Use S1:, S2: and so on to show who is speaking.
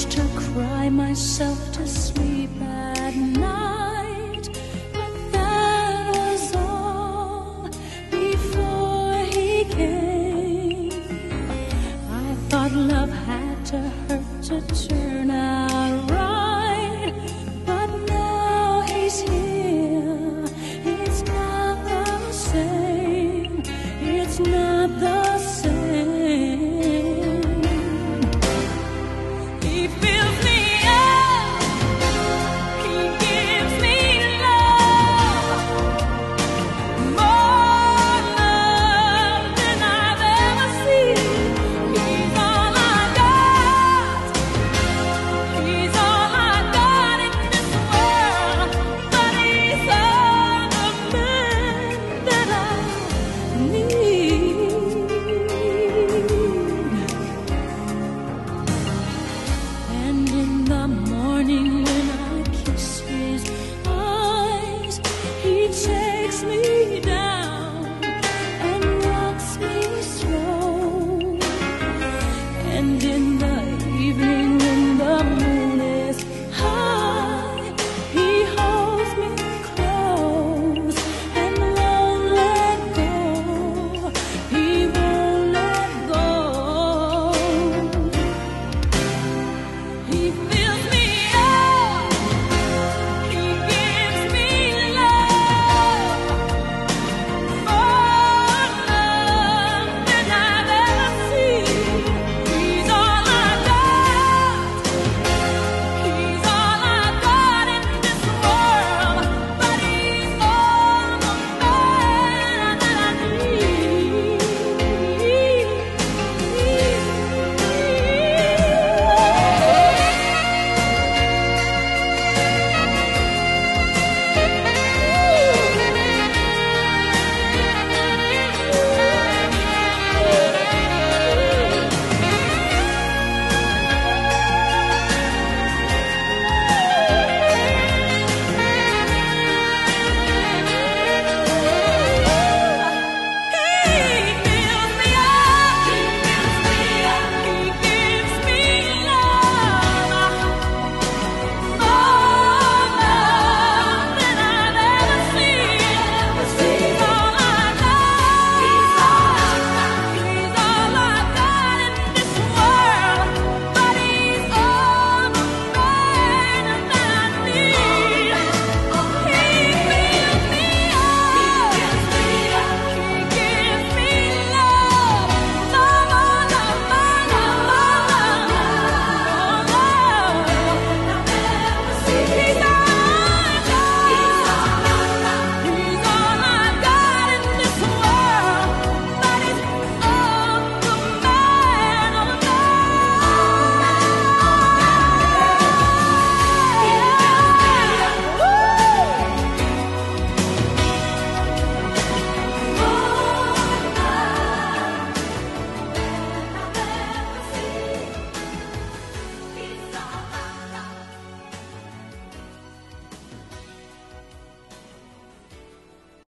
S1: used to cry myself to sleep at night, but that was all before he came. I thought love had to hurt to turn out right, but now he's here. It's not the same. It's not the same. He fills me up. He gives me love, more love than I've ever seen. He's all I got. He's all I got in this world. But he's all the man that I need. And in the morning when I kiss his eyes, he takes me down and rocks me slow. And in